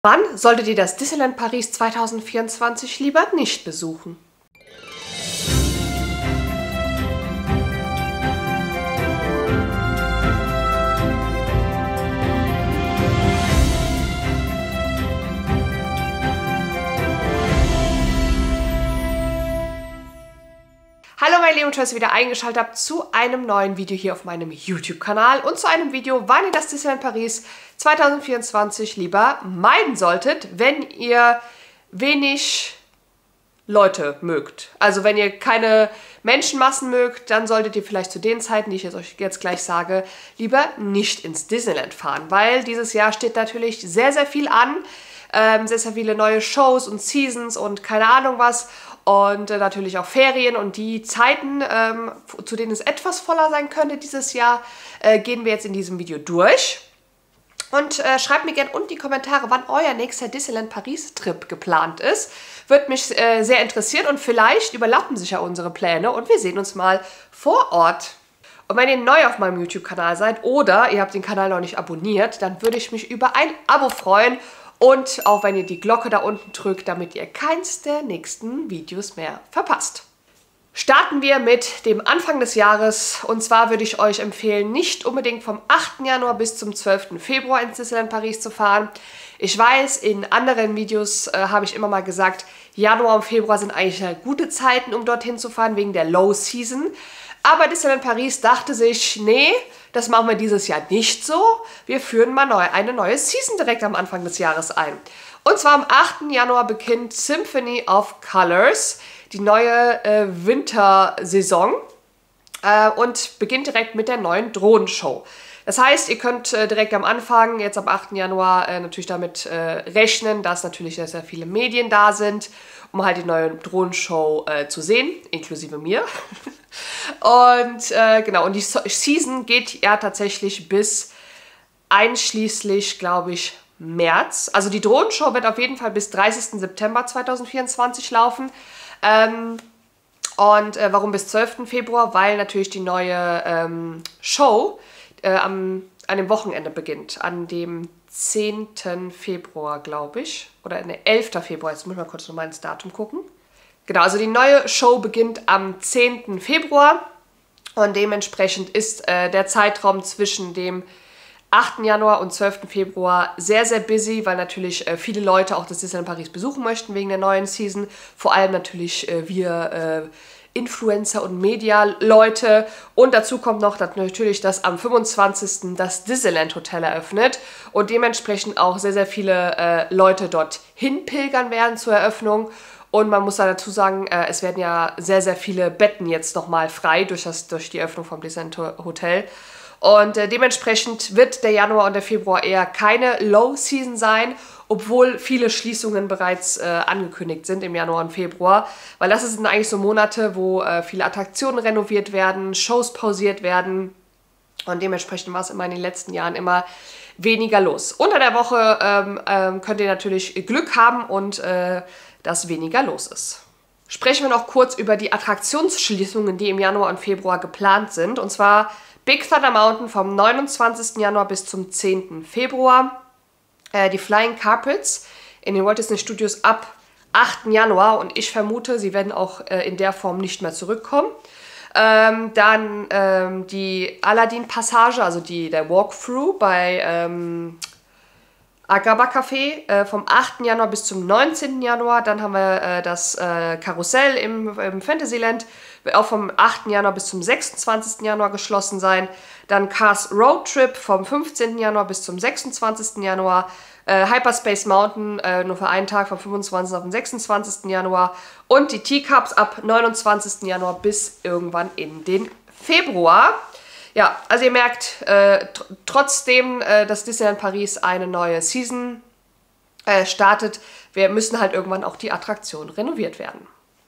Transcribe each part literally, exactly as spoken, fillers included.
Wann solltet ihr das Disneyland Paris zweitausendvierundzwanzig lieber nicht besuchen? Hallo meine Lieben, schön, dass ihr wieder eingeschaltet habt zu einem neuen Video hier auf meinem YouTube-Kanal und zu einem Video, wann ihr das Disneyland Paris zweitausendvierundzwanzig lieber meiden solltet, wenn ihr wenig Leute mögt. Also wenn ihr keine Menschenmassen mögt, dann solltet ihr vielleicht zu den Zeiten, die ich jetzt euch jetzt gleich sage, lieber nicht ins Disneyland fahren, weil dieses Jahr steht natürlich sehr, sehr viel an. Ähm, sehr, sehr viele neue Shows und Seasons und keine Ahnung was. Und äh, natürlich auch Ferien und die Zeiten, ähm, zu denen es etwas voller sein könnte dieses Jahr, äh, gehen wir jetzt in diesem Video durch. Und äh, schreibt mir gerne unten die Kommentare, wann euer nächster Disneyland Paris Trip geplant ist. Würde mich äh, sehr interessieren und vielleicht überlappen sich ja unsere Pläne und wir sehen uns mal vor Ort. Und wenn ihr neu auf meinem YouTube-Kanal seid oder ihr habt den Kanal noch nicht abonniert, dann würde ich mich über ein Abo freuen. Und auch wenn ihr die Glocke da unten drückt, damit ihr keins der nächsten Videos mehr verpasst. Starten wir mit dem Anfang des Jahres. Und zwar würde ich euch empfehlen, nicht unbedingt vom achten Januar bis zum zwölften Februar ins Disneyland Paris zu fahren. Ich weiß, in anderen Videos äh, habe ich immer mal gesagt, Januar und Februar sind eigentlich äh, gute Zeiten, um dorthin zu fahren, wegen der Low Season. Aber Disneyland Paris dachte sich, nee, das machen wir dieses Jahr nicht so. Wir führen mal neu, eine neue Season direkt am Anfang des Jahres ein. Und zwar am achten Januar beginnt Symphony of Colors, die neue äh, Wintersaison äh, und beginnt direkt mit der neuen Drohnenshow. Das heißt, ihr könnt äh, direkt am Anfang, jetzt am achten Januar, äh, natürlich damit äh, rechnen, dass natürlich sehr, sehr viele Medien da sind, um halt die neue Drohnenshow äh, zu sehen, inklusive mir. Und äh, genau, und die so Season geht ja tatsächlich bis einschließlich, glaube ich, März. Also die Drohnenshow wird auf jeden Fall bis dreißigsten September zweitausendvierundzwanzig laufen. Ähm, und äh, warum bis zwölften Februar? Weil natürlich die neue ähm, Show äh, am, an dem Wochenende beginnt. An dem zehnten Februar, glaube ich. Oder ne, elften Februar. Jetzt muss ich mal kurz nochmal ins Datum gucken. Genau, also die neue Show beginnt am zehnten Februar und dementsprechend ist äh, der Zeitraum zwischen dem achten Januar und zwölften Februar sehr, sehr busy, weil natürlich äh, viele Leute auch das Disneyland Paris besuchen möchten wegen der neuen Season. Vor allem natürlich äh, wir äh, Influencer und Media-Leute. Und dazu kommt noch dass natürlich, dass am fünfundzwanzigsten das Disneyland Hotel eröffnet und dementsprechend auch sehr, sehr viele äh, Leute dorthin pilgern werden zur Eröffnung. Und man muss da dazu sagen, äh, es werden ja sehr, sehr viele Betten jetzt nochmal frei durch, das, durch die Öffnung vom Disneyland Hotel. Und äh, dementsprechend wird der Januar und der Februar eher keine Low-Season sein, obwohl viele Schließungen bereits äh, angekündigt sind im Januar und Februar. Weil das sind eigentlich so Monate, wo äh, viele Attraktionen renoviert werden, Shows pausiert werden. Und dementsprechend war es immer in den letzten Jahren immer weniger los. Unter der Woche ähm, ähm, könnt ihr natürlich Glück haben und äh, dass weniger los ist. Sprechen wir noch kurz über die Attraktionsschließungen, die im Januar und Februar geplant sind. Und zwar Big Thunder Mountain vom neunundzwanzigsten Januar bis zum zehnten Februar. Äh, die Flying Carpets in den Walt Disney Studios ab achten Januar. Und ich vermute, sie werden auch äh, in der Form nicht mehr zurückkommen. Ähm, dann ähm, die Aladdin-Passage, also die, der Walkthrough bei Ähm, Agrabah Café äh, vom achten Januar bis zum neunzehnten Januar. Dann haben wir äh, das äh, Karussell im, im Fantasyland, wird auch vom achten Januar bis zum sechsundzwanzigsten Januar geschlossen sein. Dann Cars Road Trip vom fünfzehnten Januar bis zum sechsundzwanzigsten Januar. Äh, Hyperspace Mountain äh, nur für einen Tag vom fünfundzwanzigsten auf den sechsundzwanzigsten Januar. Und die Teacups ab neunundzwanzigsten Januar bis irgendwann in den Februar. Ja, also ihr merkt, äh, tr trotzdem, äh, dass Disneyland Paris eine neue Season äh, startet, wir müssen halt irgendwann auch die Attraktion renoviert werden.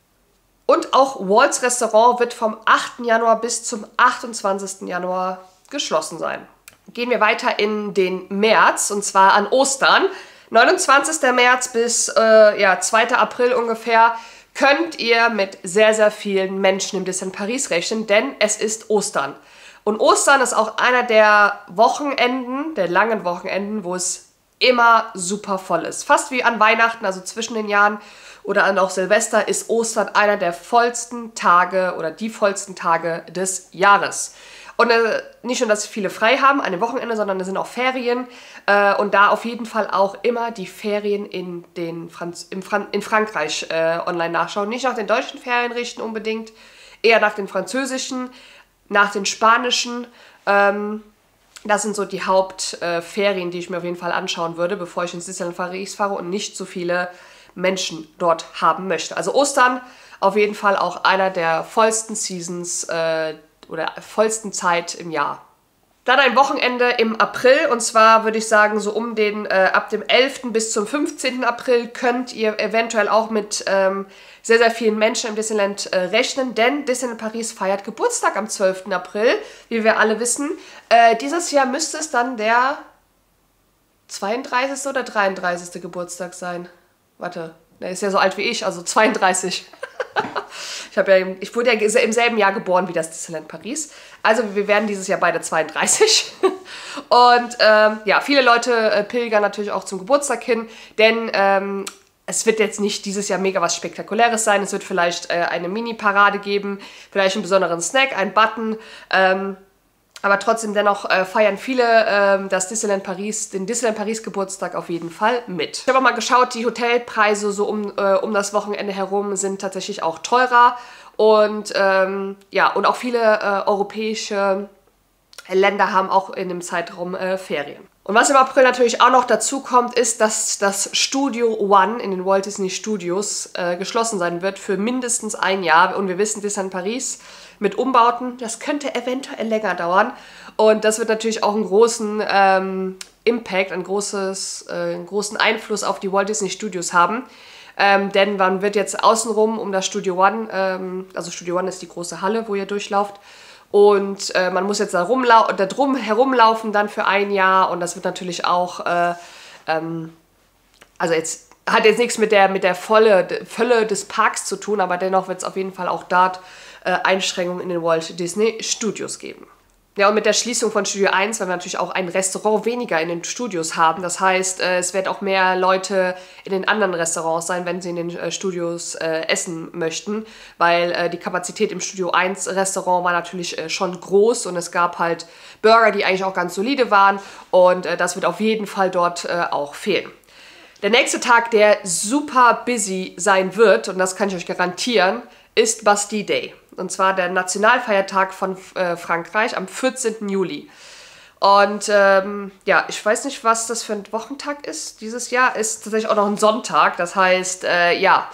Und auch Walt's Restaurant wird vom achten Januar bis zum achtundzwanzigsten Januar geschlossen sein. Gehen wir weiter in den März, und zwar an Ostern. neunundzwanzigsten März bis äh, ja, zweiten April ungefähr könnt ihr mit sehr, sehr vielen Menschen im Disneyland Paris rechnen, denn es ist Ostern. Und Ostern ist auch einer der Wochenenden, der langen Wochenenden, wo es immer super voll ist. Fast wie an Weihnachten, also zwischen den Jahren oder an auch Silvester, ist Ostern einer der vollsten Tage oder die vollsten Tage des Jahres. Und äh, nicht nur, dass viele frei haben an dem Wochenende, sondern es sind auch Ferien. Äh, und da auf jeden Fall auch immer die Ferien in, den Franz im Fran in Frankreich äh, online nachschauen. Nicht nach den deutschen Ferien richten unbedingt, eher nach den französischen, nach den spanischen. Ähm, das sind so die Hauptferien, äh, die ich mir auf jeden Fall anschauen würde, bevor ich ins Disneyland Paris fahre und nicht so viele Menschen dort haben möchte. Also Ostern auf jeden Fall auch einer der vollsten Seasons, äh, oder vollsten Zeit im Jahr. Dann ein Wochenende im April, und zwar würde ich sagen, so um den, äh, ab dem elften bis zum fünfzehnten April könnt ihr eventuell auch mit ähm, sehr, sehr vielen Menschen im Disneyland äh, rechnen, denn Disneyland Paris feiert Geburtstag am zwölften April, wie wir alle wissen. Äh, dieses Jahr müsste es dann der zweiunddreißigste oder dreiunddreißigste Geburtstag sein. Warte, der ist ja so alt wie ich, also zweiunddreißig. Ich, ja, ich wurde ja im selben Jahr geboren wie das Disneyland Paris. Also wir werden dieses Jahr beide zweiunddreißig. Und ähm, ja, viele Leute äh, pilgern natürlich auch zum Geburtstag hin, denn ähm, es wird jetzt nicht dieses Jahr mega was Spektakuläres sein. Es wird vielleicht äh, eine Mini-Parade geben, vielleicht einen besonderen Snack, einen Button. Ähm, aber trotzdem dennoch äh, feiern viele äh, das Disneyland Paris, den Disneyland Paris Geburtstag auf jeden Fall mit. Ich habe auch mal geschaut, die Hotelpreise so um, äh, um das Wochenende herum sind tatsächlich auch teurer. Und ähm, ja, und auch viele äh, europäische Länder haben auch in dem Zeitraum äh, Ferien. Und was im April natürlich auch noch dazu kommt, ist, dass das Studio One in den Walt Disney Studios äh, geschlossen sein wird für mindestens ein Jahr. Und wir wissen, Disneyland Paris mit Umbauten, das könnte eventuell länger dauern. Und das wird natürlich auch einen großen ähm, Impact, ein großes, äh, einen großen Einfluss auf die Walt Disney Studios haben. Ähm, denn man wird jetzt außenrum um das Studio One, ähm, also Studio One ist die große Halle, wo ihr durchlauft, und äh, man muss jetzt da, da drum herumlaufen dann für ein Jahr, und das wird natürlich auch, äh, ähm, also jetzt hat jetzt nichts mit der, mit der Volle, Fülle des Parks zu tun, aber dennoch wird es auf jeden Fall auch dort äh, Einschränkungen in den Walt Disney Studios geben. Ja, und mit der Schließung von Studio eins werden wir natürlich auch ein Restaurant weniger in den Studios haben. Das heißt, äh, es werden auch mehr Leute in den anderen Restaurants sein, wenn sie in den äh, Studios äh, essen möchten. Weil äh, die Kapazität im Studio eins Restaurant war natürlich äh, schon groß, und es gab halt Burger, die eigentlich auch ganz solide waren. Und äh, das wird auf jeden Fall dort äh, auch fehlen. Der nächste Tag, der super busy sein wird, und das kann ich euch garantieren, ist Bastille Day. Und zwar der Nationalfeiertag von äh, Frankreich am vierzehnten Juli. Und ähm, ja, ich weiß nicht, was das für ein Wochentag ist. Dieses Jahr ist tatsächlich auch noch ein Sonntag. Das heißt, äh, ja,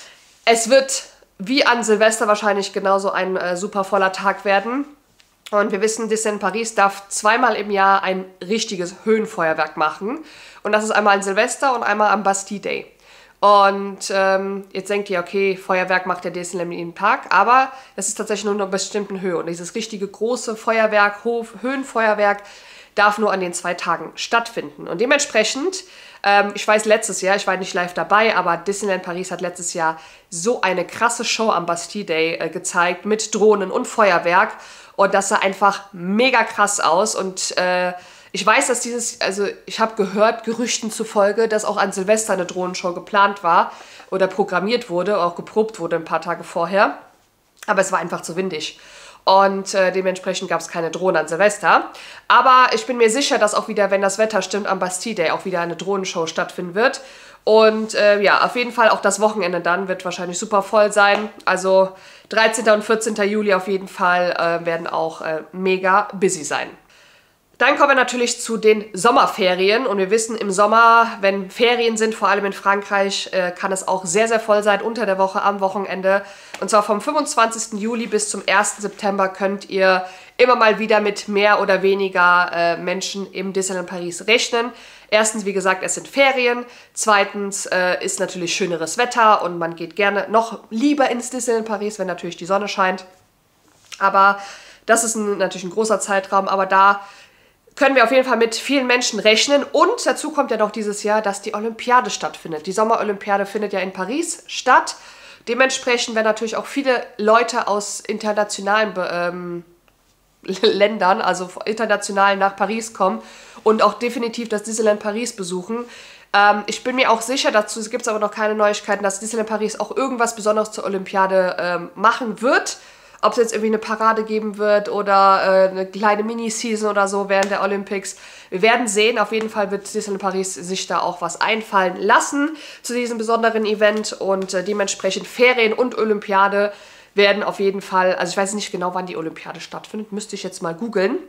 es wird wie an Silvester wahrscheinlich genauso ein äh, super voller Tag werden. Und wir wissen, Disneyland Paris darf zweimal im Jahr ein richtiges Höhenfeuerwerk machen. Und das ist einmal an Silvester und einmal am Bastille Day. Und ähm, jetzt denkt ihr, okay, Feuerwerk macht der Disneyland in den Park, aber das ist tatsächlich nur in einer bestimmten Höhe. Und dieses richtige große Feuerwerk, Hof, Höhenfeuerwerk, darf nur an den zwei Tagen stattfinden. Und dementsprechend, ähm, ich weiß letztes Jahr, ich war nicht live dabei, aber Disneyland Paris hat letztes Jahr so eine krasse Show am Bastille Day äh, gezeigt mit Drohnen und Feuerwerk. Und das sah einfach mega krass aus. Und äh, ich weiß, dass dieses, also ich habe gehört, Gerüchten zufolge, dass auch an Silvester eine Drohnenshow geplant war oder programmiert wurde, auch geprobt wurde ein paar Tage vorher. Aber es war einfach zu windig. Und äh, dementsprechend gab es keine Drohnen an Silvester. Aber ich bin mir sicher, dass auch wieder, wenn das Wetter stimmt, am Bastille Day auch wieder eine Drohnenshow stattfinden wird. Und äh, ja, auf jeden Fall auch das Wochenende dann wird wahrscheinlich super voll sein. Also dreizehnten und vierzehnten Juli auf jeden Fall äh, werden auch äh, mega busy sein. Dann kommen wir natürlich zu den Sommerferien, und wir wissen, im Sommer, wenn Ferien sind, vor allem in Frankreich, äh, kann es auch sehr, sehr voll sein unter der Woche, am Wochenende. Und zwar vom fünfundzwanzigsten Juli bis zum ersten September könnt ihr immer mal wieder mit mehr oder weniger äh, Menschen im Disneyland Paris rechnen. Erstens, wie gesagt, es sind Ferien. Zweitens äh, ist natürlich schöneres Wetter, und man geht gerne noch lieber ins Disneyland Paris, wenn natürlich die Sonne scheint. Aber das ist ein, natürlich ein großer Zeitraum, aber da können wir auf jeden Fall mit vielen Menschen rechnen. Und dazu kommt ja noch dieses Jahr, dass die Olympiade stattfindet. Die Sommerolympiade findet ja in Paris statt. Dementsprechend werden natürlich auch viele Leute aus internationalen ähm, Ländern, also international nach Paris kommen und auch definitiv das Disneyland Paris besuchen. Ähm, ich bin mir auch sicher, dazu gibt es aber noch keine Neuigkeiten, dass Disneyland Paris auch irgendwas Besonderes zur Olympiade ähm, machen wird. Ob es jetzt irgendwie eine Parade geben wird oder äh, eine kleine Mini-Season oder so während der Olympics. Wir werden sehen. Auf jeden Fall wird Disneyland Paris sich da auch was einfallen lassen zu diesem besonderen Event. Und äh, dementsprechend Ferien und Olympiade werden auf jeden Fall, also ich weiß nicht genau, wann die Olympiade stattfindet, müsste ich jetzt mal googeln.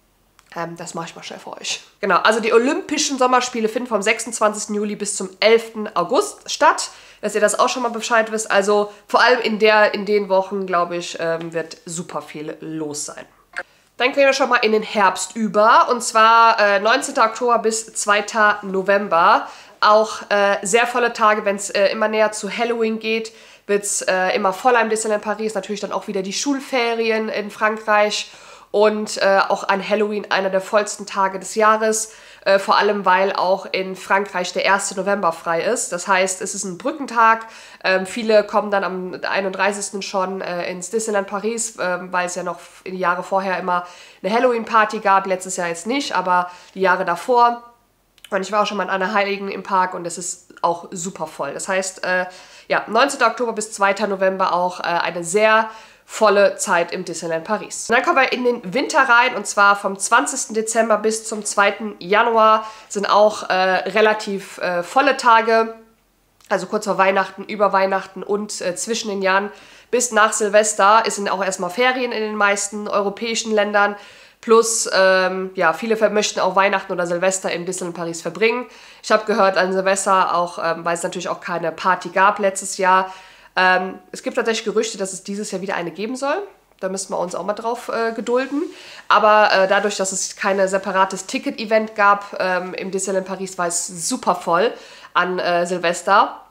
Ähm, das mache ich mal schnell für euch. Genau, also die Olympischen Sommerspiele finden vom sechsundzwanzigsten Juli bis zum elften August statt. Dass ihr das auch schon mal Bescheid wisst. Also vor allem in, der, in den Wochen, glaube ich, ähm, wird super viel los sein. Dann gehen wir schon mal in den Herbst über. Und zwar äh, neunzehnten Oktober bis zweiten November. Auch äh, sehr volle Tage, wenn es äh, immer näher zu Halloween geht, wird es äh, immer voller im Disneyland Paris. Natürlich dann auch wieder die Schulferien in Frankreich. Und äh, auch an Halloween einer der vollsten Tage des Jahres. Äh, vor allem, weil auch in Frankreich der erste November frei ist. Das heißt, es ist ein Brückentag. Ähm, viele kommen dann am einunddreißigsten schon äh, ins Disneyland Paris, äh, weil es ja noch in die Jahre vorher immer eine Halloween-Party gab. Letztes Jahr jetzt nicht, aber die Jahre davor. Und ich war auch schon mal in Allerheiligen im Park und es ist auch super voll. Das heißt, äh, ja, neunzehnten Oktober bis zweiten November auch äh, eine sehr volle Zeit im Disneyland Paris. Und dann kommen wir in den Winter rein und zwar vom zwanzigsten Dezember bis zum zweiten Januar sind auch äh, relativ äh, volle Tage, also kurz vor Weihnachten, über Weihnachten und äh, zwischen den Jahren bis nach Silvester sind auch erstmal Ferien in den meisten europäischen Ländern. Plus, ähm, ja, viele möchten auch Weihnachten oder Silvester im Disneyland Paris verbringen. Ich habe gehört an Silvester, auch, ähm, weil es natürlich auch keine Party gab letztes Jahr. Ähm, es gibt tatsächlich Gerüchte, dass es dieses Jahr wieder eine geben soll. Da müssen wir uns auch mal drauf äh, gedulden. Aber äh, dadurch, dass es kein separates Ticket-Event gab ähm, im Disneyland Paris, war es super voll an äh, Silvester.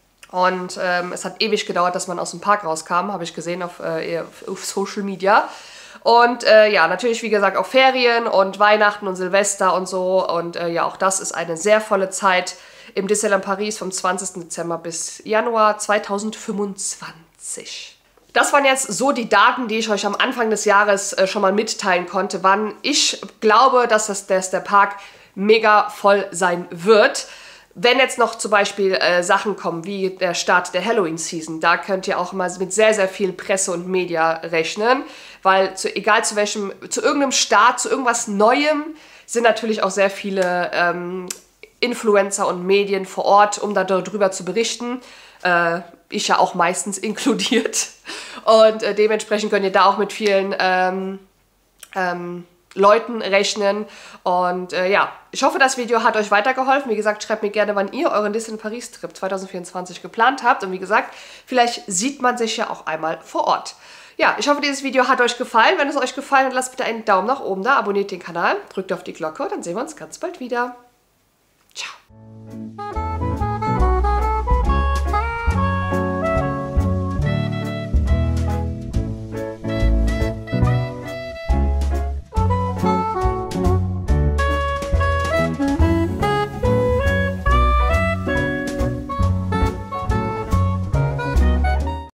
Und ähm, es hat ewig gedauert, dass man aus dem Park rauskam, habe ich gesehen auf, äh, auf Social Media. Und äh, ja, natürlich, wie gesagt, auch Ferien und Weihnachten und Silvester und so. Und äh, ja, auch das ist eine sehr volle Zeit im Disneyland Paris vom zwanzigsten Dezember bis Januar zweitausendfünfundzwanzig. Das waren jetzt so die Daten, die ich euch am Anfang des Jahres äh, schon mal mitteilen konnte, wann ich glaube, dass, das, dass der Park mega voll sein wird. Wenn jetzt noch zum Beispiel äh, Sachen kommen, wie der Start der Halloween-Season, da könnt ihr auch mal mit sehr, sehr viel Presse und Media rechnen, weil zu, egal zu welchem, zu irgendeinem Start, zu irgendwas Neuem, sind natürlich auch sehr viele ähm, Influencer und Medien vor Ort, um darüber zu berichten. Äh, ich ja auch meistens inkludiert. Und äh, dementsprechend könnt ihr da auch mit vielen ähm, ähm, Leuten rechnen. Und äh, ja, ich hoffe, das Video hat euch weitergeholfen. Wie gesagt, schreibt mir gerne, wann ihr euren Disneyland Paris-Trip zweitausendvierundzwanzig geplant habt. Und wie gesagt, vielleicht sieht man sich ja auch einmal vor Ort. Ja, ich hoffe, dieses Video hat euch gefallen. Wenn es euch gefallen hat, lasst bitte einen Daumen nach oben da, abonniert den Kanal, drückt auf die Glocke und dann sehen wir uns ganz bald wieder.